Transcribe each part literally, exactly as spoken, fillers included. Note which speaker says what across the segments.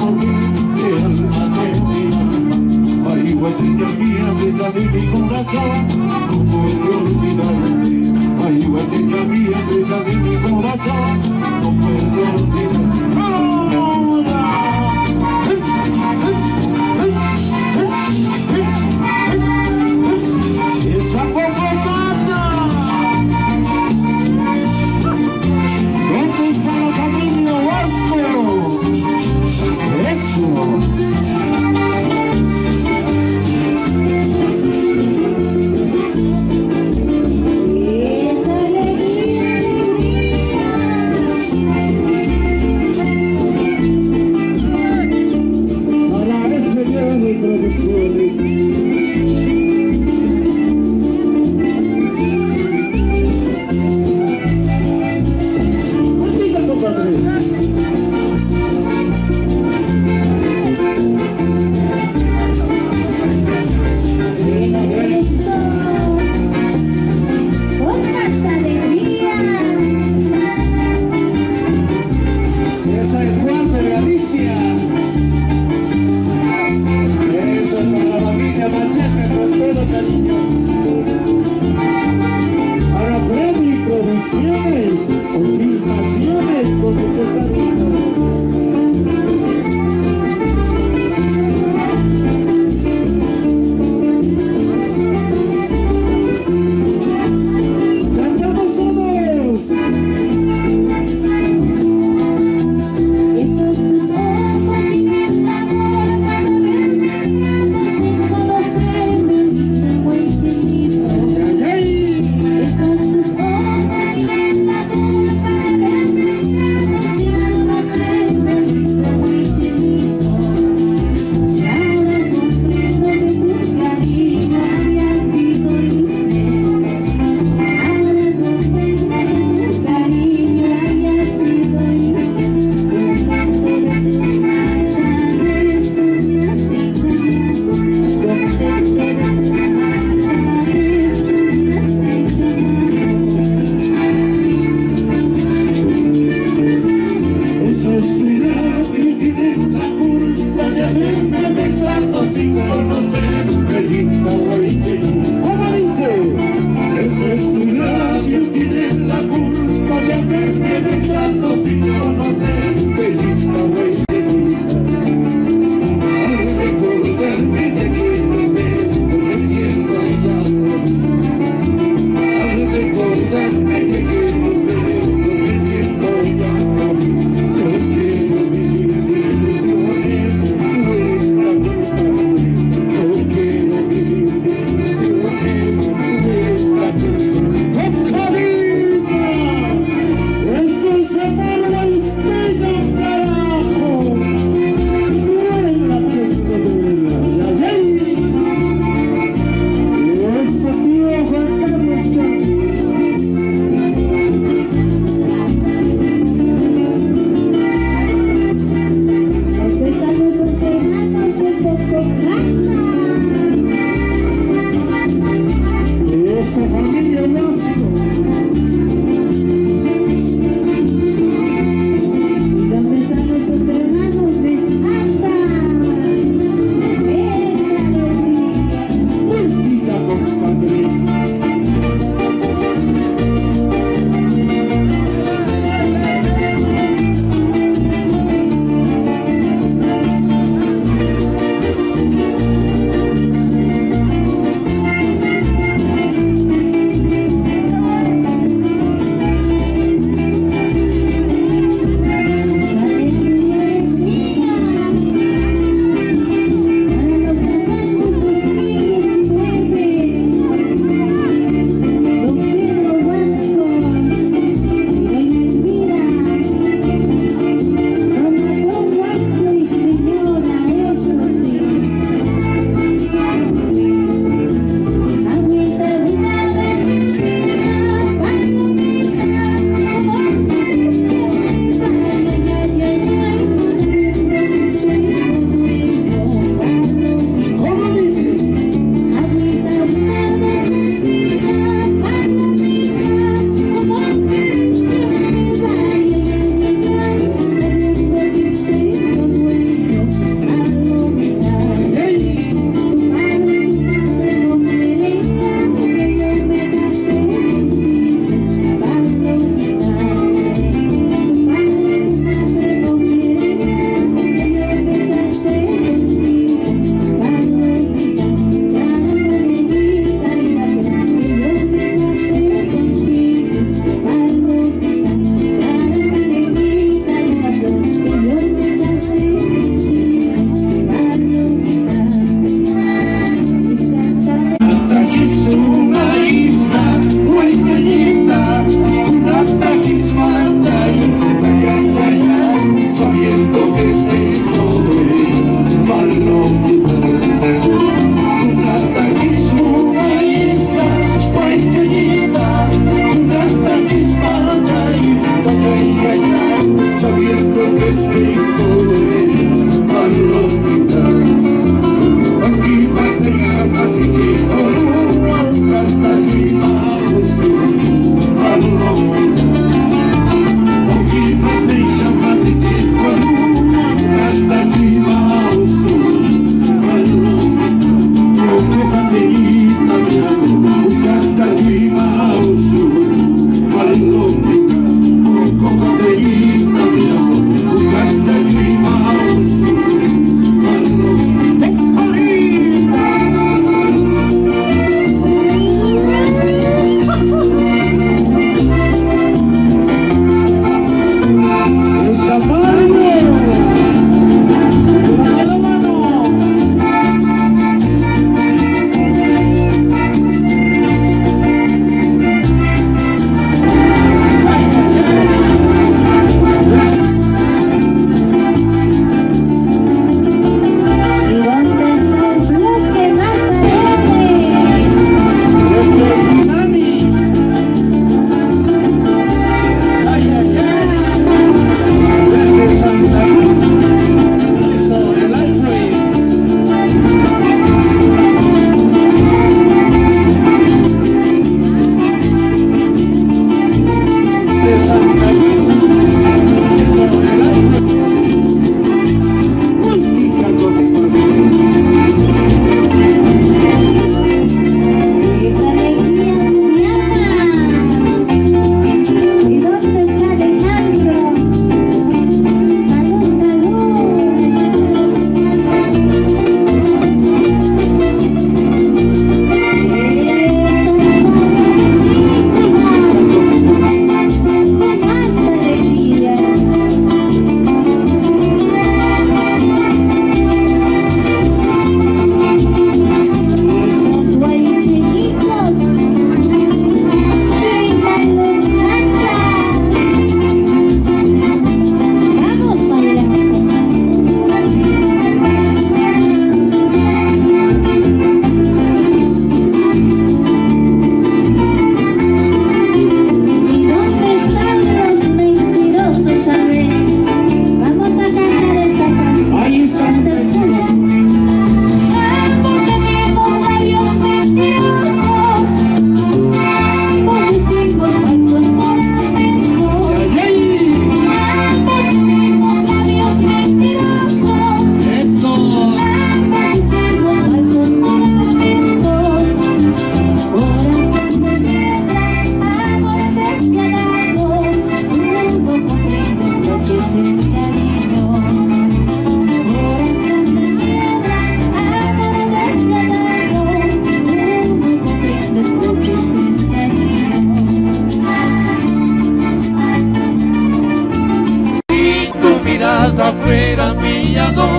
Speaker 1: por ti, mi alma de mi alma. Ay, guachilla mía, vida de mi corazón, no puedo olvidarte. Ay, guachilla mía, vida de mi corazón, no puedo olvidarte. Esa popotata, ¿dónde está la familia Vasco? Eso.
Speaker 2: Esa alegría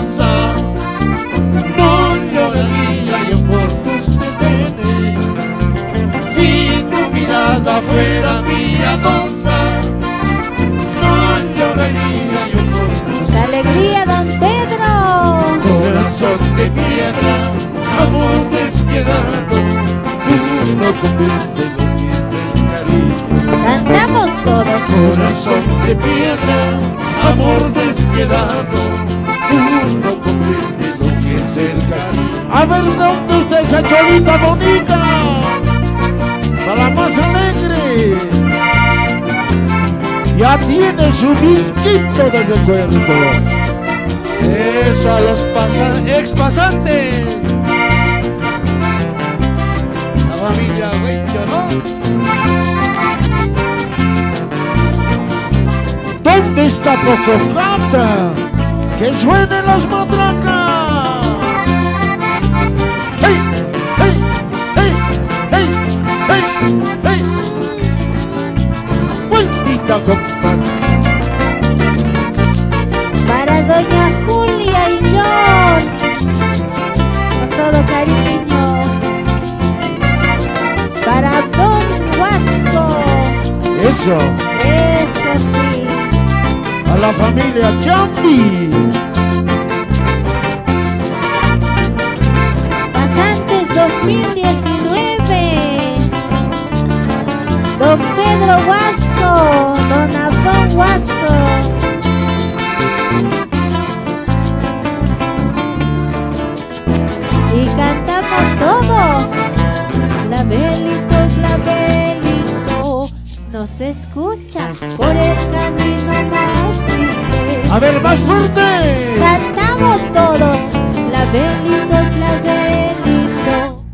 Speaker 1: milagrosa, no lloraría yo por tus desdenes. Si tu mirada fuera milagrosa, no lloraría yo por tus
Speaker 2: ¡Esa alegría, don Pedro!
Speaker 1: corazón de piedra, amor despiadado, tú no comprendes lo que es el cariño.
Speaker 2: Cantamos todos.
Speaker 1: Corazón de piedra, amor despiadado, tú no comprendes lo que es el cariño. A ver, ¿dónde está esa cholita bonita? Para más alegre. Ya tiene su disquito de recuerdo.
Speaker 3: Eso a los ex pasantes. La familia Huicho, ¿no?
Speaker 1: ¿Dónde está Pococata? ¡Que suenen las matracas! ¡Hey! ¡Hey! ¡Hey! ¡Hey! ¡Hey! ¡Hey! ¡Vueltita, compadre!
Speaker 2: Para doña Julia y John, con todo cariño. Para don Huasco.
Speaker 1: Eso,
Speaker 2: Eso sí.
Speaker 1: a la familia Chambi.
Speaker 2: Pasantes dos mil diecinueve. Don Pedro Huasco, don Abdón Huasco. Y cantamos todos. Clavelito, clavelito, no se escucha por el camino más triste.
Speaker 1: A ver, más fuerte.
Speaker 2: Cantamos todos. Clavelito, clavelito,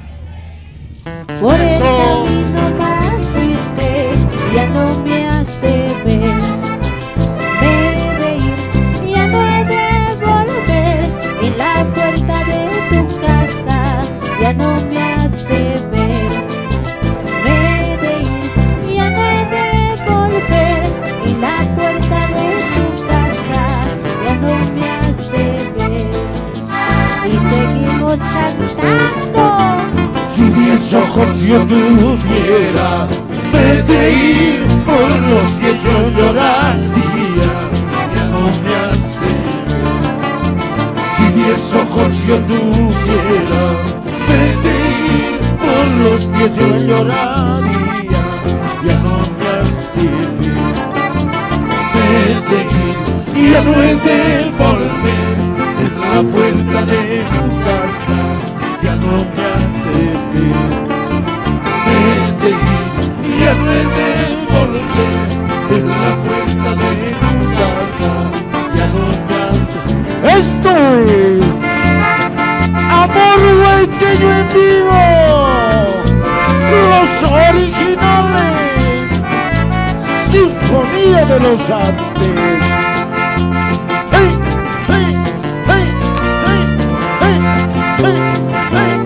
Speaker 2: por el camino más triste. Ya no me has de ver, me he de ir, ya no he de volver. En la puerta de tu casa, ya no me has de ver, me he de ir, ya no he de volver. En la puerta de tu casa, ya no me has de ver. Y seguimos cantando.
Speaker 1: Si diez ojos yo tuviera, me he de ir por los diez yo lloraría, ya no me has de ver. Si diez ojos yo tuviera, me he de ir por los diez yo lloraría, ya no me has de ver. Me he de ir y ya no he de volver. En la puerta de tu casa, ya no me has de ver. Me he de ir y ya no he de volver. En la puerta de tu casa, ya no me has de ver. Esto es Amor Huicheño en vivo, los originales, Sinfonía de los Andes. ¡Hey! ¡Hey! ¡Hey! ¡Hey! ¡Hey! ¡Hey! ¡Hey!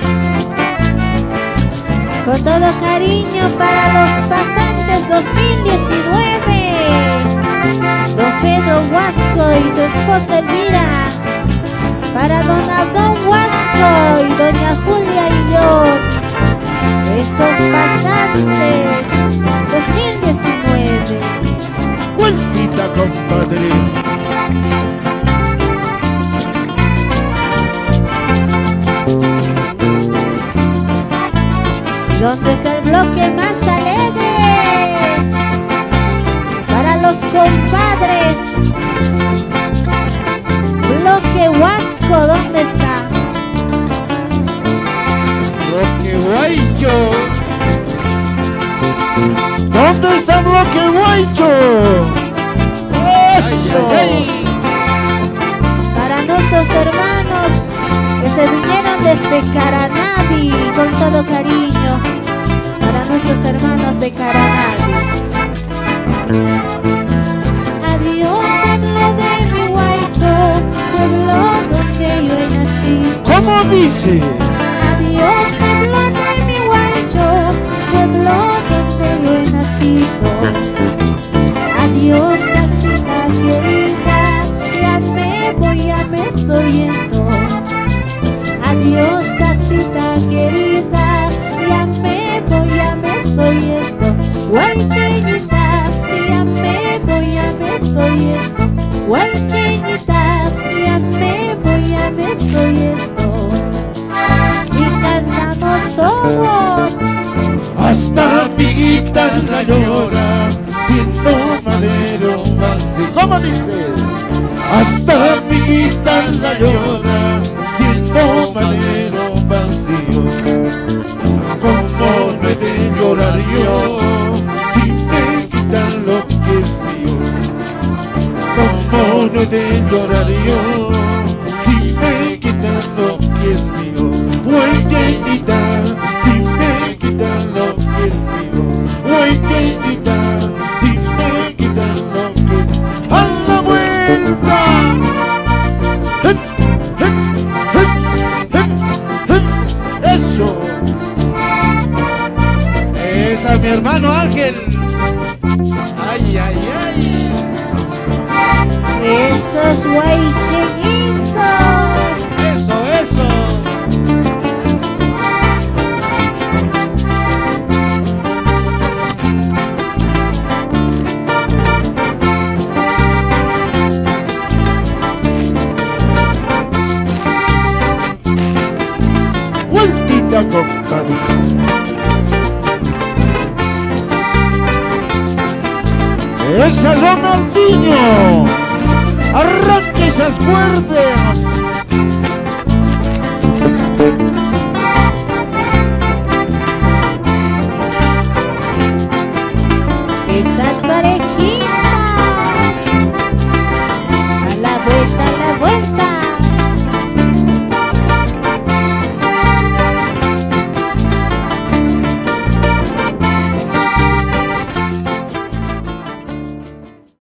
Speaker 2: Con todo cariño para los pasantes dos mil diecinueve. Don Pedro Huasco y su esposa Elvira. Para don Abdón Huasco y doña Julia y yo. Esos pasantes dos mil diecinueve.
Speaker 1: Vueltita, compadre.
Speaker 2: ¿Dónde está el bloque más alegre? Para los compadres. Bloque Huasco, ¿dónde está?
Speaker 3: Bloque Huicho.
Speaker 1: ¿Dónde está Bloque Huicho? ¡Eso!
Speaker 3: Ay, ay, ay.
Speaker 2: Para nuestros hermanos que se vinieron desde Caranavi, con todo cariño. Para nuestros hermanos de Caranavi. Adiós, pueblo de mi Huicho, pueblo donde yo he nacido.
Speaker 1: ¿Cómo dice?
Speaker 2: Adiós, pueblo de mi Huicho, pueblo donde yo he nacido. Adiós, casita querida, ya me voy a me estoy yendo. Adiós casita querida, ya me voy, ya me estoy yendo. Guaychinita, ya me voy, ya me estoy yendo. Guaychinita, ya me voy, ya me estoy yendo. Y cantamos todos.
Speaker 1: Hasta amiguita la llora, siendo madero vacío. ¿Cómo dice? Hasta amiguita la llora, siendo madero vacío. ¿Cómo no he de llorar yo si me quitan lo que es mío? ¿Cómo no he de llorar yo si me quitan lo que es mío? Guaychinita, si me quitan lo que es mío. Guaychinita, si me quitan lo que es mío. ¡A la vuelta! ¡Hep, hep, hep, hep, hep! ¡Eso!
Speaker 3: Esa es mi hermano Ángel. Ay, ay, ay.
Speaker 2: Esos guaychinitos.
Speaker 3: Eso, eso.
Speaker 1: Vueltita, compadre. ¡Ese Ronaldinho! ¡Arranque esas cuerdas!